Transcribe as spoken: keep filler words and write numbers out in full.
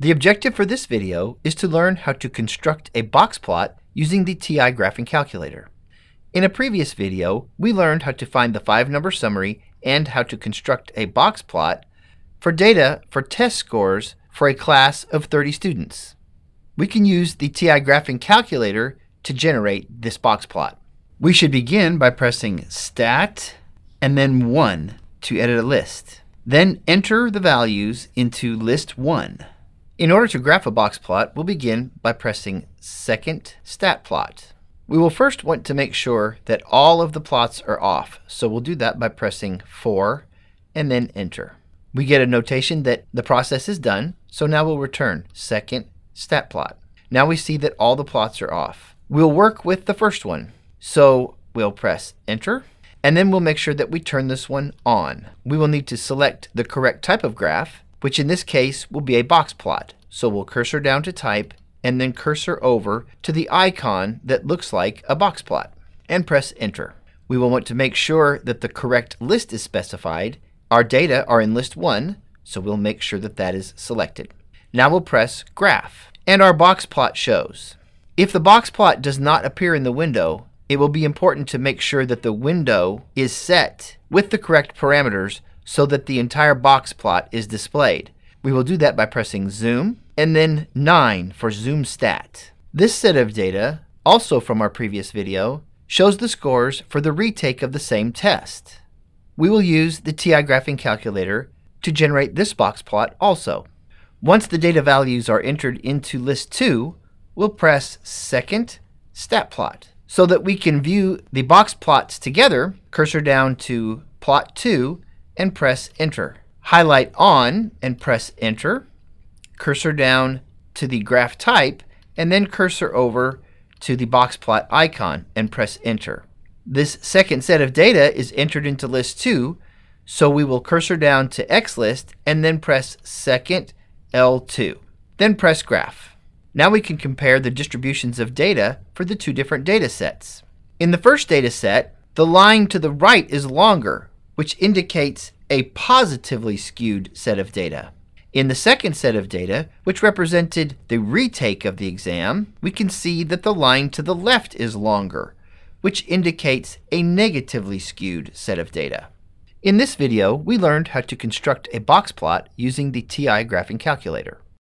The objective for this video is to learn how to construct a box plot using the T I graphing calculator. In a previous video, we learned how to find the five-number summary and how to construct a box plot for data for test scores for a class of thirty students. We can use the T I graphing calculator to generate this box plot. We should begin by pressing Stat and then one to edit a list. Then enter the values into list one. In order to graph a box plot, we'll begin by pressing Second Stat Plot. We will first want to make sure that all of the plots are off, so we'll do that by pressing four and then enter. We get a notation that the process is done, so now we'll return Second Stat Plot. Now we see that all the plots are off. We'll work with the first one, so we'll press Enter, and then we'll make sure that we turn this one on. We will need to select the correct type of graph, which in this case will be a box plot. So we'll cursor down to Type and then cursor over to the icon that looks like a box plot and press Enter. We will want to make sure that the correct list is specified. Our data are in list one, so we'll make sure that that is selected. Now we'll press Graph, and our box plot shows. If the box plot does not appear in the window, it will be important to make sure that the window is set with the correct parameters so that the entire box plot is displayed. We will do that by pressing Zoom and then nine for Zoom Stat. This set of data, also from our previous video, shows the scores for the retake of the same test. We will use the T I graphing calculator to generate this box plot also. Once the data values are entered into list two, we'll press Second Stat Plot. So that we can view the box plots together, cursor down to Plot two and press Enter. Highlight On and press Enter. Cursor down to the graph type and then cursor over to the box plot icon and press Enter. This second set of data is entered into list two, so we will cursor down to X list and then press Second L two. Then press Graph. Now we can compare the distributions of data for the two different data sets. In the first data set, the line to the right is longer, which indicates a positively skewed set of data. In the second set of data, which represented the retake of the exam, we can see that the line to the left is longer, which indicates a negatively skewed set of data. In this video, we learned how to construct a box plot using the T I graphing calculator.